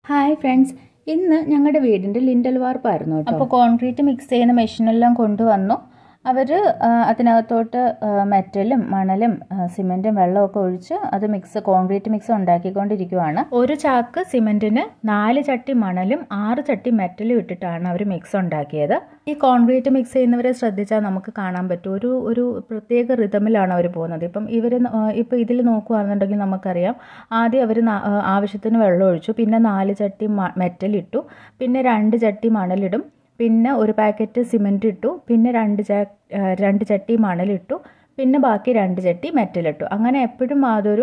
Hi friends, ഇന്ന് ഞങ്ങളുടെ വീടിൻ്റെ ലിൻഡൽ വാർപ്പായിരുന്നു കേട്ടോ. അപ്പോൾ കോൺക്രീറ്റ് മിക്സ് ചെയ്യുന്ന മെഷീനെല്ലാം കൊണ്ടുവന്നു. അവർ അതിനകത്തോട്ട് മെറ്റലും മണലും സിമെൻറ്റും വെള്ളമൊക്കെ ഒഴിച്ച് അത് കോൺക്രീറ്റ് മിക്സ് ഉണ്ടാക്കിക്കൊണ്ടിരിക്കുവാണ്. ഒരു ചാക്ക് സിമെൻറ്റിന് 4 ചട്ടി മണലും 6 ചട്ടി മെറ്റലും ഇട്ടിട്ടാണ് അവർ മിക്സ് ഉണ്ടാക്കിയത്. ഈ കോൺക്രീറ്റ് മിക്സ് ചെയ്യുന്നവരെ ശ്രദ്ധിച്ചാൽ നമുക്ക് കാണാൻ പറ്റും, ഒരു പ്രത്യേക റിതമിലാണ് അവർ പോകുന്നത്. ഇപ്പോൾ ഇതിൽ നോക്കുകയാണെന്നുണ്ടെങ്കിൽ നമുക്കറിയാം, ആദ്യം അവർ ആവശ്യത്തിന് വെള്ളം ഒഴിച്ചു, പിന്നെ 4 ചട്ടി മെറ്റലിട്ടു, പിന്നെ 2 ചട്ടി മണലിടും, പിന്നെ ഒരു പാക്കറ്റ് സിമെൻറ്റ് ഇട്ടു, പിന്നെ 2 ചട്ടി മണലിട്ടു, പിന്നെ ബാക്കി 2 ചട്ടി മെറ്റലിട്ടു. അങ്ങനെ എപ്പോഴും അതൊരു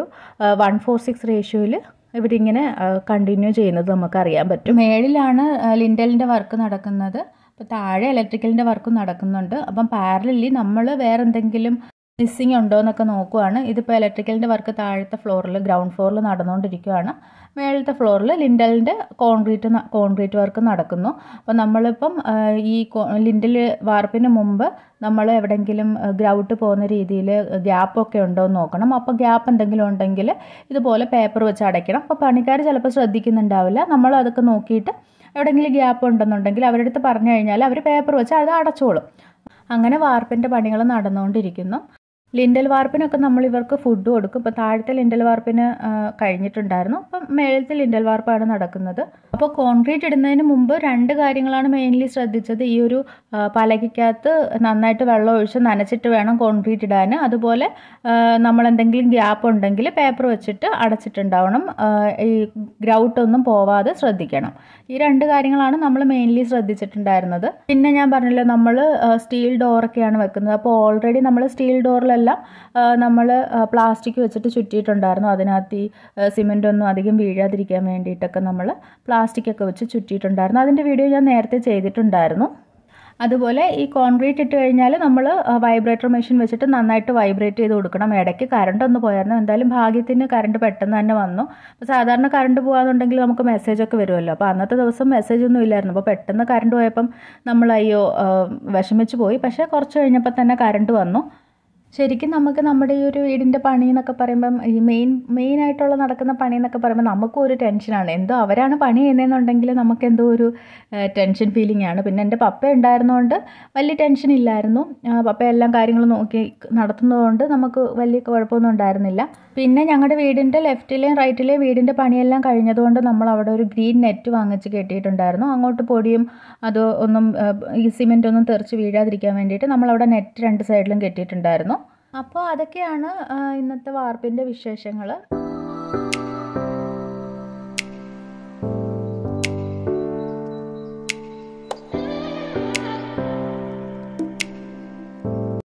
1:6 റേഷ്യോയിൽ ഇവരിങ്ങനെ കണ്ടിന്യൂ ചെയ്യുന്നത് നമുക്കറിയാൻ പറ്റും. മേളിലാണ് ലിൻഡലിൻ്റെ വർക്ക് നടക്കുന്നത്, അപ്പോൾ താഴെ ഇലക്ട്രിക്കലിൻ്റെ വർക്കും നടക്കുന്നുണ്ട്. അപ്പം പാരലലി നമ്മൾ വേറെ എന്തെങ്കിലും മിസ്സിങ് ഉണ്ടോ എന്നൊക്കെ നോക്കുവാണ്. ഇതിപ്പോൾ ഇലക്ട്രിക്കലിൻ്റെ വർക്ക് താഴത്തെ ഫ്ലോറിൽ, ഗ്രൗണ്ട് ഫ്ലോറിൽ നടന്നുകൊണ്ടിരിക്കുകയാണ്. മേളത്തെ ഫ്ലോറിൽ ലിൻഡലിൻ്റെ കോൺക്രീറ്റ് വർക്ക് നടക്കുന്നു. അപ്പോൾ നമ്മളിപ്പം ഈ ലിൻഡൽ വാർപ്പിന് മുമ്പ് നമ്മൾ എവിടെയെങ്കിലും ഗ്രൗട്ട് പോകുന്ന രീതിയിൽ ഗ്യാപ്പൊക്കെ ഉണ്ടോ എന്ന് നോക്കണം. അപ്പോൾ ഗ്യാപ്പ് എന്തെങ്കിലും ഉണ്ടെങ്കിൽ ഇതുപോലെ പേപ്പർ വെച്ച് അടയ്ക്കണം. അപ്പോൾ പണിക്കാർ ചിലപ്പോൾ ശ്രദ്ധിക്കുന്നുണ്ടാവില്ല. നമ്മൾ അതൊക്കെ നോക്കിയിട്ട് എവിടെയെങ്കിലും ഗ്യാപ്പ് ഉണ്ടെന്നുണ്ടെങ്കിൽ അവരുടെ അടുത്ത് പറഞ്ഞു കഴിഞ്ഞാൽ അവർ പേപ്പർ വെച്ച് അത് അടച്ചോളും. അങ്ങനെ വാർപ്പിൻ്റെ പണികൾ നടന്നുകൊണ്ടിരിക്കുന്നു. ലിൻഡൽ വാർപ്പിനൊക്കെ നമ്മൾ ഇവർക്ക് ഫുഡ് കൊടുക്കും. ഇപ്പോൾ താഴത്തെ ലിൻഡൽ വാർപ്പിന് കഴിഞ്ഞിട്ടുണ്ടായിരുന്നു, അപ്പം മേളത്തെ ലിൻഡൽ വാർപ്പാണ് നടക്കുന്നത്. അപ്പോൾ കോൺക്രീറ്റ് ഇടുന്നതിന് മുമ്പ് 2 കാര്യങ്ങളാണ് മെയിൻലി ശ്രദ്ധിച്ചത്. ഈ ഒരു പലകയ്ക്കകത്ത് നന്നായിട്ട് വെള്ളം ഒഴിച്ച് നനച്ചിട്ട് വേണം കോൺക്രീറ്റ് ഇടാൻ. അതുപോലെ നമ്മളെന്തെങ്കിലും ഗ്യാപ്പ് ഉണ്ടെങ്കിൽ പേപ്പർ വെച്ചിട്ട് അടച്ചിട്ടുണ്ടാവണം. ഈ ഗ്രൗട്ടൊന്നും പോവാതെ ശ്രദ്ധിക്കണം. ഈ 2 കാര്യങ്ങളാണ് നമ്മൾ മെയിൻലി ശ്രദ്ധിച്ചിട്ടുണ്ടായിരുന്നത്. പിന്നെ ഞാൻ പറഞ്ഞല്ലോ, നമ്മൾ സ്റ്റീൽ ഡോറൊക്കെയാണ് വെക്കുന്നത്. അപ്പോൾ ഓൾറെഡി നമ്മൾ സ്റ്റീൽ ഡോറിലെല്ലാം നമ്മൾ പ്ലാസ്റ്റിക് വെച്ചിട്ട് ചുറ്റിയിട്ടുണ്ടായിരുന്നു. അതിനകത്ത് ഈ സിമെൻ്റ് ഒന്നും അധികം വീഴാതിരിക്കാൻ വേണ്ടിയിട്ടൊക്കെ നമ്മൾ പ്ലാസ്റ്റിക്കൊക്കെ വെച്ച് ചുറ്റിയിട്ടുണ്ടായിരുന്നു. അതിൻ്റെ വീഡിയോ ഞാൻ നേരത്തെ ചെയ്തിട്ടുണ്ടായിരുന്നു. അതുപോലെ ഈ കോൺക്രീറ്റ് ഇട്ട് കഴിഞ്ഞാൽ നമ്മൾ വൈബ്രേറ്റർ മെഷീൻ വെച്ചിട്ട് നന്നായിട്ട് വൈബ്രേറ്റ് ചെയ്ത് കൊടുക്കണം. ഇടയ്ക്ക് കറണ്ട് ഒന്ന് പോയായിരുന്നു. എന്തായാലും ഭാഗ്യത്തിന് കറണ്ട് പെട്ടെന്ന് തന്നെ വന്നു. അപ്പോൾ സാധാരണ കറണ്ട് പോകാന്നുണ്ടെങ്കിൽ നമുക്ക് മെസ്സേജൊക്കെ വരുമല്ലോ. അപ്പോൾ അന്നത്തെ ദിവസം മെസ്സേജ് ഒന്നും ഇല്ലായിരുന്നു. അപ്പോൾ പെട്ടെന്ന് കറണ്ട് പോയപ്പം നമ്മൾ വിഷമിച്ച് പോയി. പക്ഷേ കുറച്ച് കഴിഞ്ഞപ്പോൾ തന്നെ കറണ്ട് വന്നു. ശരിക്കും നമുക്ക് നമ്മുടെ ഈ ഒരു വീടിൻ്റെ പണി എന്നൊക്കെ പറയുമ്പം, ഈ മെയിനായിട്ടുള്ള നടക്കുന്ന പണി എന്നൊക്കെ പറയുമ്പോൾ നമുക്കും ഒരു ടെൻഷനാണ്. എന്തോ അവരാണ് പണി ചെയ്യുന്നതെന്നുണ്ടെങ്കിൽ നമുക്കെന്തോ ഒരു ടെൻഷൻ ഫീലിംഗ് ആണ്. പിന്നെ എൻ്റെ പപ്പ ഉണ്ടായിരുന്നതുകൊണ്ട് വലിയ ടെൻഷൻ ഇല്ലായിരുന്നു. പപ്പ എല്ലാം കാര്യങ്ങളും നോക്കി നടത്തുന്നതുകൊണ്ട് നമുക്ക് വലിയ കുഴപ്പമൊന്നും ഉണ്ടായിരുന്നില്ല. പിന്നെ ഞങ്ങളുടെ വീടിൻ്റെ ലെഫ്റ്റിലെയും റൈറ്റിലെയും വീടിൻ്റെ പണിയെല്ലാം കഴിഞ്ഞതുകൊണ്ട് നമ്മൾ അവിടെ ഒരു ഗ്രീൻ നെറ്റ് വാങ്ങിച്ച് കെട്ടിയിട്ടുണ്ടായിരുന്നു. അങ്ങോട്ട് പൊടിയും അത് ഒന്നും ഈ സിമെൻ്റ് ഒന്നും തെറിച്ച് വീഴാതിരിക്കാൻ വേണ്ടിയിട്ട് നമ്മളവിടെ നെറ്റ് 2 സൈഡിലും കെട്ടിയിട്ടുണ്ടായിരുന്നു. അപ്പോൾ അതൊക്കെയാണ് ഇന്നത്തെ വാർപ്പിൻ്റെ വിശേഷങ്ങൾ.